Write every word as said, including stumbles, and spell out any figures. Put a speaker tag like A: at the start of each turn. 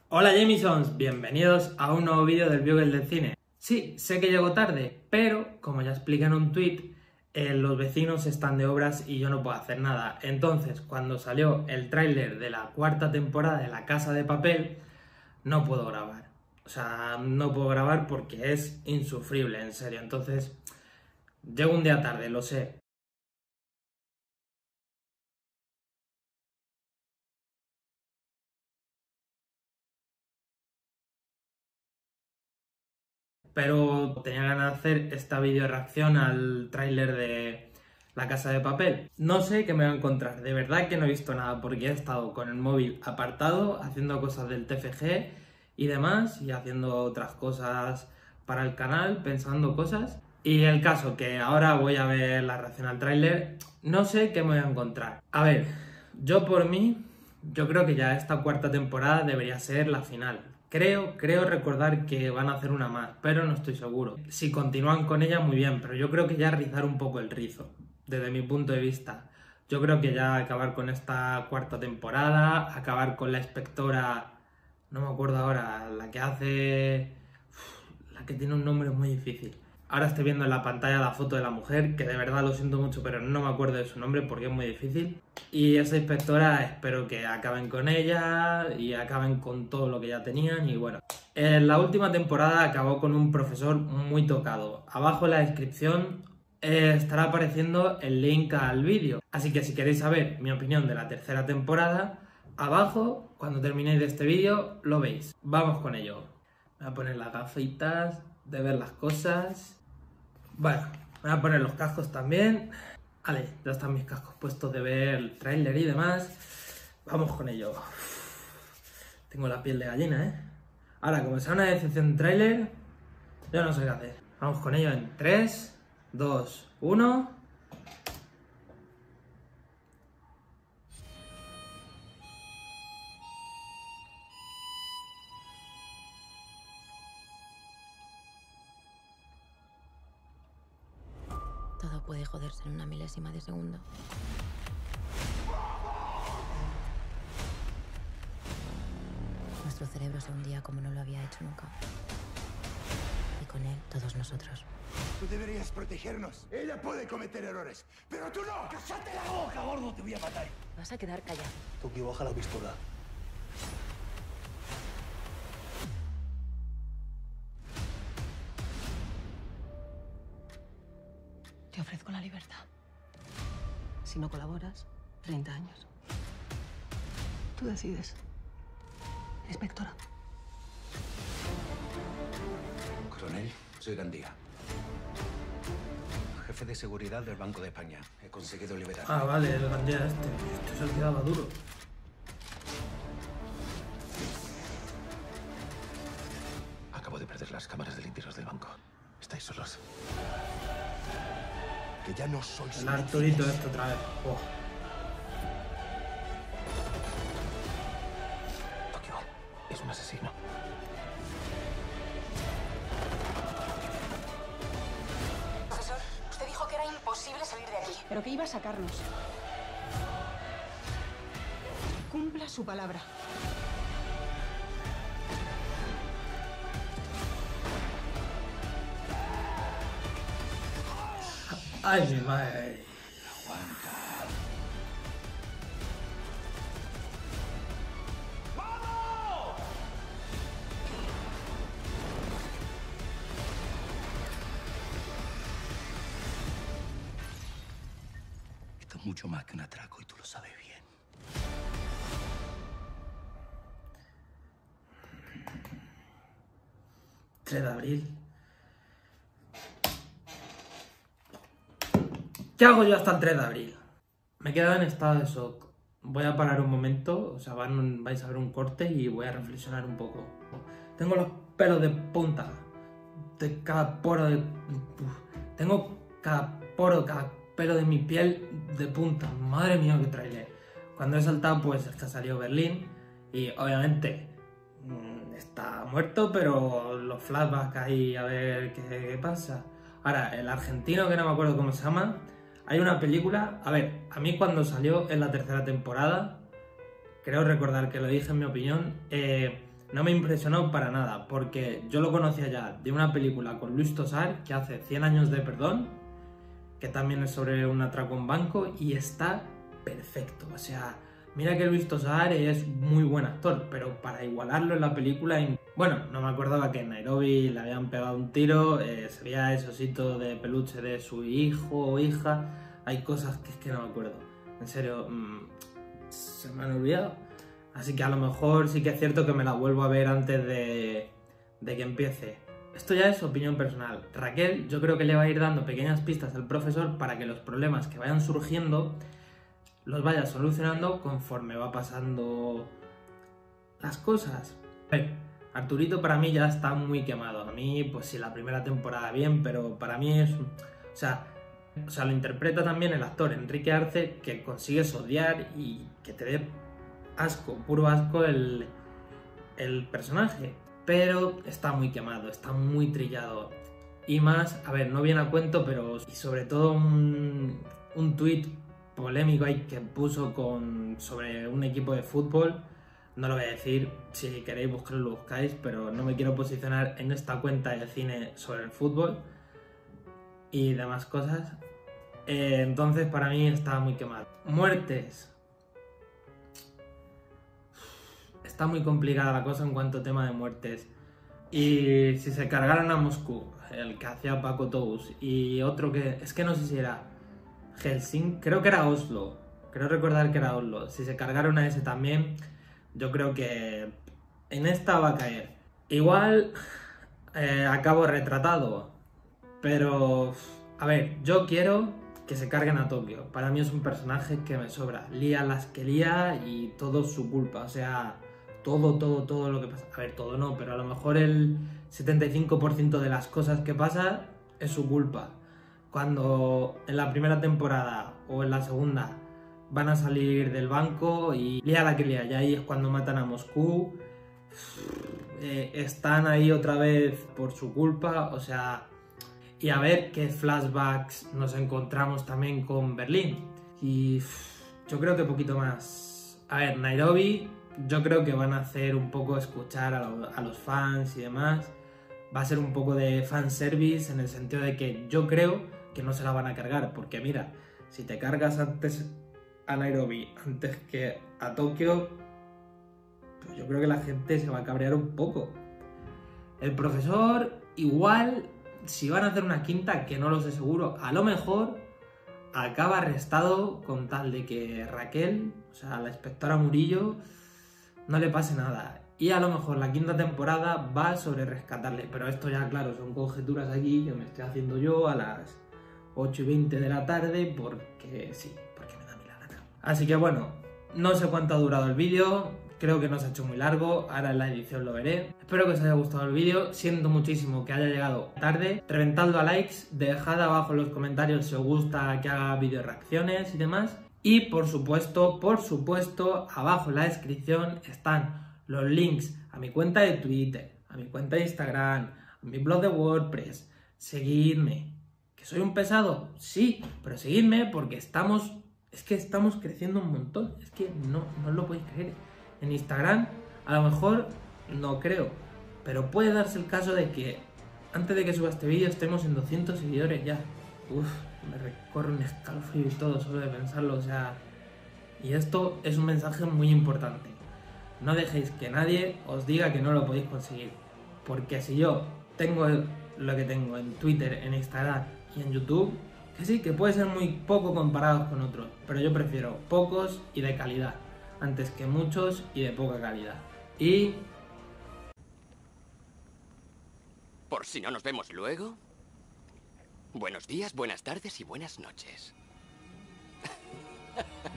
A: Hola Jamisons, bienvenidos a un nuevo vídeo del Bugle del Cine. Sí, sé que llego tarde, pero como ya expliqué en un tweet, eh, los vecinos están de obras y yo no puedo hacer nada. Entonces, cuando salió el tráiler de la cuarta temporada de La Casa de Papel, no puedo grabar. O sea, no puedo grabar porque es insufrible, en serio. Entonces, llego un día tarde, lo sé. Pero tenía ganas de hacer esta video reacción al tráiler de La Casa de Papel. No sé qué me voy a encontrar, de verdad que no he visto nada porque he estado con el móvil apartado, haciendo cosas del T F G y demás, y haciendo otras cosas para el canal, pensando cosas. Y el caso que ahora voy a ver la reacción al tráiler, no sé qué me voy a encontrar. A ver, yo por mí, yo creo que ya esta cuarta temporada debería ser la final. Creo, creo recordar que van a hacer una más, pero no estoy seguro. Si continúan con ella, muy bien, pero yo creo que ya rizar un poco el rizo, desde mi punto de vista. Yo creo que ya acabar con esta cuarta temporada, acabar con la inspectora, no me acuerdo ahora, la que hace... Uf, la que tiene un nombre muy difícil. Ahora estoy viendo en la pantalla la foto de la mujer, que de verdad lo siento mucho, pero no me acuerdo de su nombre porque es muy difícil. Y esa inspectora espero que acaben con ella y acaben con todo lo que ya tenían. Y bueno, en la última temporada acabó con un profesor muy tocado. Abajo en la descripción eh, estará apareciendo el link al vídeo. Así que si queréis saber mi opinión de la tercera temporada, abajo, cuando terminéis de este vídeo, lo veis. Vamos con ello. Me voy a poner las gafitas de ver las cosas. Bueno, me voy a poner los cascos también. Vale, ya están mis cascos puestos de ver el tráiler y demás. Vamos con ello. Tengo la piel de gallina, ¿eh? Ahora, como sea una decepción de tráiler, yo no sé qué hacer. Vamos con ello en tres, dos, uno...
B: Todo puede joderse en una milésima de segundo. Nuestro cerebro se hundía como no lo había hecho nunca. Y con él, todos nosotros.
C: Tú deberías protegernos. Ella puede cometer errores, pero tú no. ¡Cállate la boca, gordo! Te voy a matar.
B: Vas a quedar callado.
C: Toki, baja la pistola.
B: Te ofrezco la libertad. Si no colaboras, treinta años. Tú decides. Inspectora.
C: Coronel, soy Gandía. Jefe de seguridad del Banco de España. He conseguido liberar.
A: Ah, vale, el bandera este. Este es el que daba duro.
C: Acabo de perder las cámaras de limpiezas del banco. Estáis solos. Que ya no sois
A: El Arturito este otra vez. Oh.
C: Tokio es un asesino.
D: Profesor, usted dijo que era imposible salir de aquí.
E: Pero que iba a sacarnos. Cumpla su palabra.
A: Ay, mi madre.
C: Esto es mucho más que un atraco y tú lo sabes bien.
A: tres de abril. ¿Qué hago yo hasta el tres de abril? Me he quedado en estado de shock. Voy a parar un momento, o sea, van, vais a ver un corte y voy a reflexionar un poco. Tengo los pelos de punta. De cada poro de... Uf. Tengo cada poro, cada pelo de mi piel de punta. Madre mía, qué trailer. Cuando he saltado, pues es que salió Berlín. Y obviamente mmm, está muerto, pero los flashbacks ahí a ver qué, qué pasa. Ahora, el argentino, que no me acuerdo cómo se llama... Hay una película, a ver, a mí cuando salió en la tercera temporada, creo recordar que lo dije en mi opinión, eh, no me impresionó para nada, porque yo lo conocía ya de una película con Luis Tosar, que hace cien años de perdón, que también es sobre un atraco en banco, y está perfecto. O sea, mira que Luis Tosar es muy buen actor, pero para igualarlo en la película... Bueno, no me acordaba que en Nairobi le habían pegado un tiro, eh, se veía ese osito de peluche de su hijo o hija, hay cosas que es que no me acuerdo. En serio, mmm, se me han olvidado. Así que a lo mejor sí que es cierto que me la vuelvo a ver antes de, de que empiece. Esto ya es opinión personal. Raquel, yo creo que le va a ir dando pequeñas pistas al profesor para que los problemas que vayan surgiendo los vaya solucionando conforme va pasando las cosas. A ver, Arturito para mí ya está muy quemado. A mí, pues sí, la primera temporada bien, pero para mí es... O sea, o sea, lo interpreta también el actor Enrique Arce, que consigues odiar y que te dé asco, puro asco el, el personaje. Pero está muy quemado, está muy trillado. Y más, a ver, no viene a cuento, pero... Y sobre todo un, un tuit polémico ahí que puso con, sobre un equipo de fútbol. No lo voy a decir, si queréis buscarlo lo buscáis, pero no me quiero posicionar en esta cuenta de cine sobre el fútbol y demás cosas. Eh, entonces para mí está muy quemado. Muertes. Está muy complicada la cosa en cuanto a tema de muertes. Y si se cargaron a Moscú, el que hacía Paco Tous, y otro que... Es que no sé si era Helsinki, creo que era Oslo. Creo recordar que era Oslo. Si se cargaron a ese también... Yo creo que en esta va a caer. Igual eh, acabo retratado, pero a ver, yo quiero que se carguen a Tokio. Para mí es un personaje que me sobra. Lía las que lía y todo es su culpa. O sea, todo, todo, todo lo que pasa. A ver, todo no, pero a lo mejor el setenta y cinco por ciento de las cosas que pasa es su culpa. Cuando en la primera temporada o en la segunda van a salir del banco y lía la que lía, y ahí es cuando matan a Moscú. Eh, están ahí otra vez por su culpa, o sea... Y a ver qué flashbacks nos encontramos también con Berlín. Y yo creo que poquito más. A ver, Nairobi, yo creo que van a hacer un poco escuchar a, lo, a los fans y demás. Va a ser un poco de fanservice en el sentido de que yo creo que no se la van a cargar, porque mira, si te cargas antes a Nairobi antes que a Tokio, pues yo creo que la gente se va a cabrear un poco. El profesor, igual, si van a hacer una quinta, que no lo sé seguro, a lo mejor acaba arrestado con tal de que Raquel, o sea, la inspectora Murillo, no le pase nada. Y a lo mejor la quinta temporada va sobre rescatarle. Pero esto ya, claro, son conjeturas aquí que me estoy haciendo yo a las ocho y veinte de la tarde porque sí, porque me da mi la gana. Así que bueno, no sé cuánto ha durado el vídeo, creo que no se ha hecho muy largo, ahora en la edición lo veré. Espero que os haya gustado el vídeo, siento muchísimo que haya llegado tarde. Reventadlo a likes, dejad abajo en los comentarios si os gusta que haga vídeo reacciones y demás. Y por supuesto, por supuesto, abajo en la descripción están los links a mi cuenta de Twitter, a mi cuenta de Instagram, a mi blog de WordPress. Seguidme. ¿Que soy un pesado? Sí, pero seguidme porque estamos... Es que estamos creciendo un montón. Es que no, no os lo podéis creer. En Instagram, a lo mejor no creo, pero puede darse el caso de que antes de que suba este vídeo estemos en doscientos seguidores ya. Uf, me recorre un escalofrío y todo solo de pensarlo, o sea... Y esto es un mensaje muy importante. No dejéis que nadie os diga que no lo podéis conseguir. Porque si yo tengo lo que tengo en Twitter, en Instagram y en YouTube, que sí, que puede ser muy poco comparados con otros, pero yo prefiero pocos y de calidad, antes que muchos y de poca calidad. Y...
F: Por si no nos vemos luego, buenos días, buenas tardes y buenas noches.